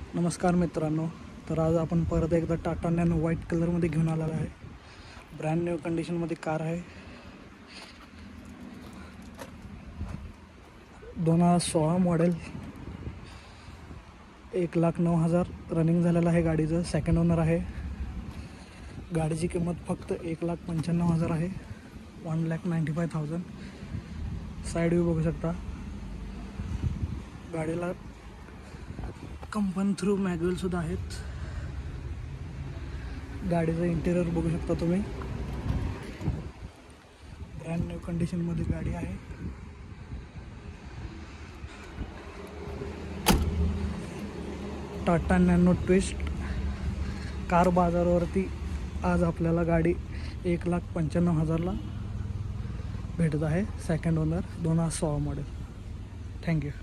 नमस्कार मित्रांनो. तर आज आपण परत एकदा टाटा नॅनो व्हाईट कलरमध्ये घेऊन आलेला आहे. ब्रँड न्यू कंडिशनमध्ये कार आहे. 2016 मॉडेल. 1,09,000 रनिंग झालेलं आहे गाडीचं. सेकंड ओनर आहे. गाडीची किंमत फक्त 1,95,000 आहे. 1,95,000. साईड व्ह्यू बघू शकता. गाडीला कंपनी थ्रू मॅग्युअल सुद्धा आहेत. गाडीचं इंटेरियर बघू शकता तुम्ही. ब्रँड न्यू कंडिशनमध्ये गाडी आहे. टाटा नॅनो ट्विस्ट कार बाजारावरती आज आपल्याला गाडी 1,95,000ला भेटत आहे. Second owner 2016 model. थँक्यू.